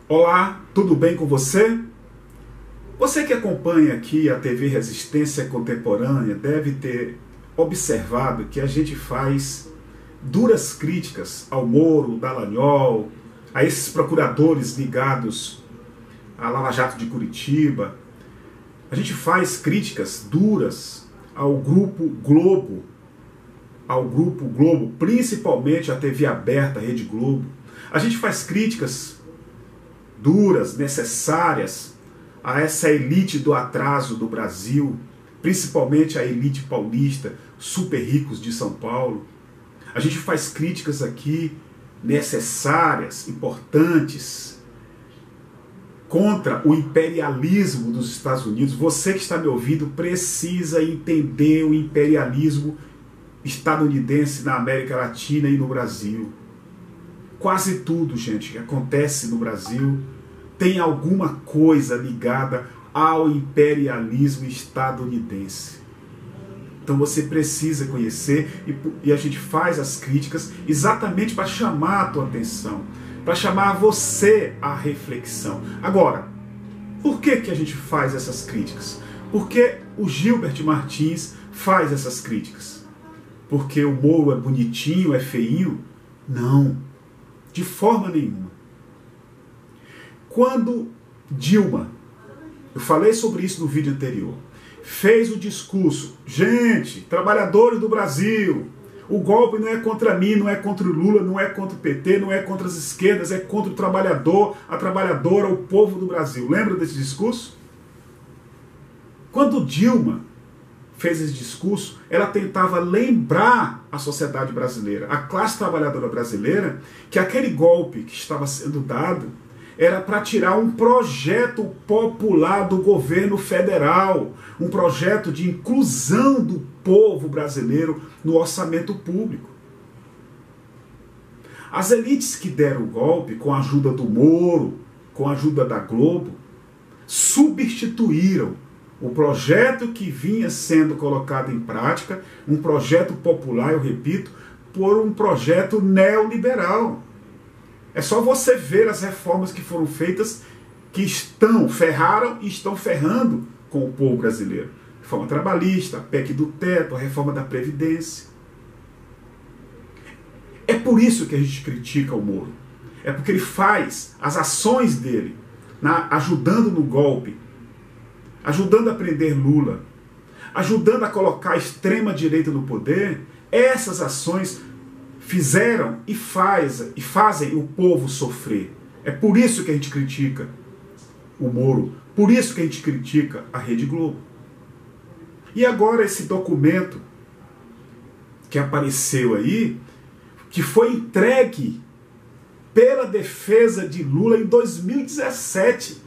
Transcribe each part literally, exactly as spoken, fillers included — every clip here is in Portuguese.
Olá, tudo bem com você? Você que acompanha aqui a T V Resistência Contemporânea deve ter observado que a gente faz duras críticas ao Moro, Dallagnol, a esses procuradores ligados à Lava Jato de Curitiba. A gente faz críticas duras ao Grupo Globo, ao Grupo Globo, principalmente à T V aberta, a Rede Globo. A gente faz críticas duras, necessárias a essa elite do atraso do Brasil, principalmente a elite paulista, super ricos de São Paulo. A gente faz críticas aqui necessárias, importantes, contra o imperialismo dos Estados Unidos. Você que está me ouvindo precisa entender o imperialismo estadunidense na América Latina e no Brasil. Quase tudo, gente, que acontece no Brasil tem alguma coisa ligada ao imperialismo estadunidense. Então você precisa conhecer e, e a gente faz as críticas exatamente para chamar a tua atenção, para chamar você à reflexão. Agora, por que que a gente faz essas críticas? Por que o Gilbert Martins faz essas críticas? Porque o Moro é bonitinho, é feinho? Não, de forma nenhuma. Quando Dilma, eu falei sobre isso no vídeo anterior, fez o discurso: gente, trabalhadores do Brasil, o golpe não é contra mim, não é contra o Lula, não é contra o P T, não é contra as esquerdas, é contra o trabalhador, a trabalhadora, o povo do Brasil. Lembra desse discurso? Quando Dilma fez esse discurso, ela tentava lembrar a sociedade brasileira, a classe trabalhadora brasileira, que aquele golpe que estava sendo dado era para tirar um projeto popular do governo federal, um projeto de inclusão do povo brasileiro no orçamento público. As elites que deram o golpe, com a ajuda do Moro, com a ajuda da Globo, substituíram o projeto que vinha sendo colocado em prática, um projeto popular, eu repito, por um projeto neoliberal. É só você ver as reformas que foram feitas, que estão, ferraram e estão ferrando com o povo brasileiro. Reforma trabalhista, a P E C do teto, a reforma da Previdência. É por isso que a gente critica o Moro. É porque ele faz as ações dele, na, ajudando no golpe, ajudando a prender Lula, ajudando a colocar a extrema-direita no poder. Essas ações fizeram e, faz, e fazem o povo sofrer. É por isso que a gente critica o Moro, por isso que a gente critica a Rede Globo. E agora esse documento que apareceu aí, que foi entregue pela defesa de Lula em dois mil e dezessete.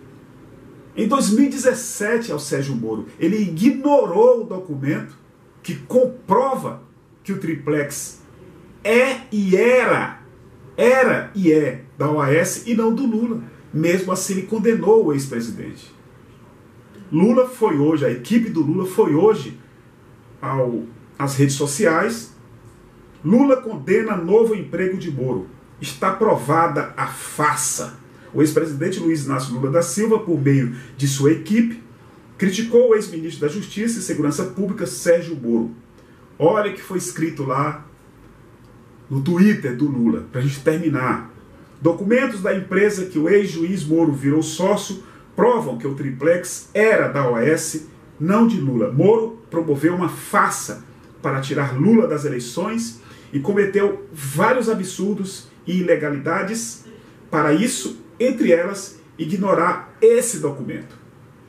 Em dois mil e dezessete, ao Sérgio Moro, ele ignorou o documento que comprova que o triplex é e era, era e é da O A S e não do Lula. Mesmo assim, ele condenou o ex-presidente. Lula foi hoje, a equipe do Lula foi hoje ao, às redes sociais. Lula condena novo emprego de Moro. Está provada a farsa. O ex-presidente Luiz Inácio Lula da Silva, por meio de sua equipe, criticou o ex-ministro da Justiça e Segurança Pública, Sérgio Moro. Olha o que foi escrito lá no Twitter do Lula, para a gente terminar. Documentos da empresa que o ex-juiz Moro virou sócio provam que o triplex era da O A S, não de Lula. Moro promoveu uma farsa para tirar Lula das eleições e cometeu vários absurdos e ilegalidades. Para isso, entre elas, ignorar esse documento.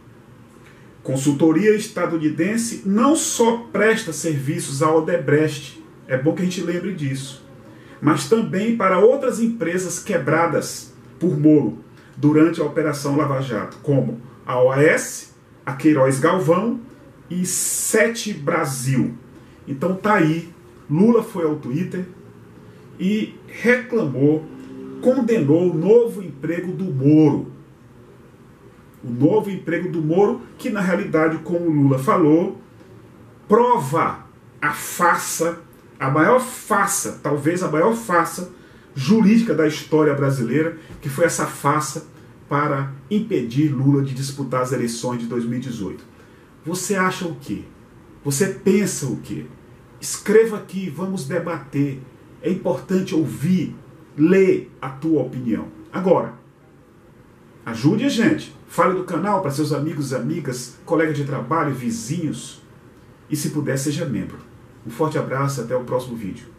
Consultoria estadunidense não só presta serviços à Odebrecht, é bom que a gente lembre disso, mas também para outras empresas quebradas por Moro durante a Operação Lava Jato, como a O A S, a Queiroz Galvão e Sete Brasil. Então tá aí, Lula foi ao Twitter e reclamou, condenou o novo emprego do Moro. O novo emprego do Moro, que na realidade, como o Lula falou, prova a farsa, a maior farsa, talvez a maior farsa jurídica da história brasileira, que foi essa farsa para impedir Lula de disputar as eleições de dois mil e dezoito. Você acha o quê? Você pensa o quê? Escreva aqui, vamos debater. É importante ouvir, ler a tua opinião. Agora, ajude a gente. Fale do canal para seus amigos, amigas, colegas de trabalho, vizinhos. E se puder, seja membro. Um forte abraço e até o próximo vídeo.